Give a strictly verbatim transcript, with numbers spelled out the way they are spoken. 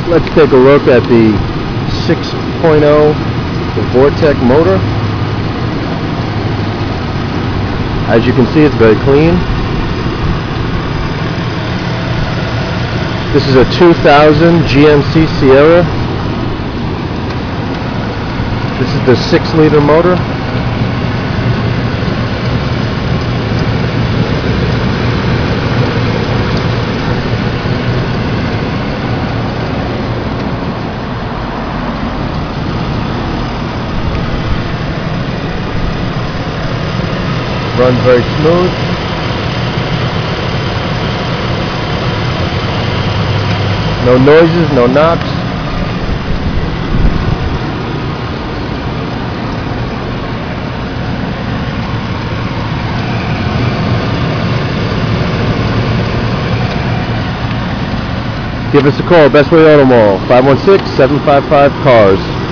Let's take a look at the six point oh Vortec motor. As you can see, it's very clean. This is a two thousand G M C Sierra. This is the six liter motor. Runs very smooth. No noises, no knocks. Give us a call, Best Way Auto Mall, five one six, seven five five, C A R S.